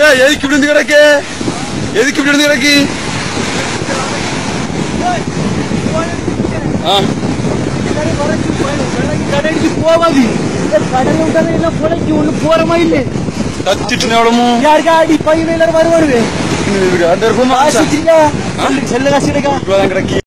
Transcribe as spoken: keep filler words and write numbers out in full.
எதுக்கு இப்படி இருந்து கிடக்கு எதுக்கு இப்படி இருந்து கிடக்கு கடலுக்கு போவாது கடல் விட்டாலும் எல்லாம் புழைக்கு ஒண்ணு போறமா இல்லை தச்சிட்டு எவ்வளவு யாருக்கா அடி பையன் எல்லாரும் வருவாரு அந்த இருக்கும் செல்ல காசு கிடக்கி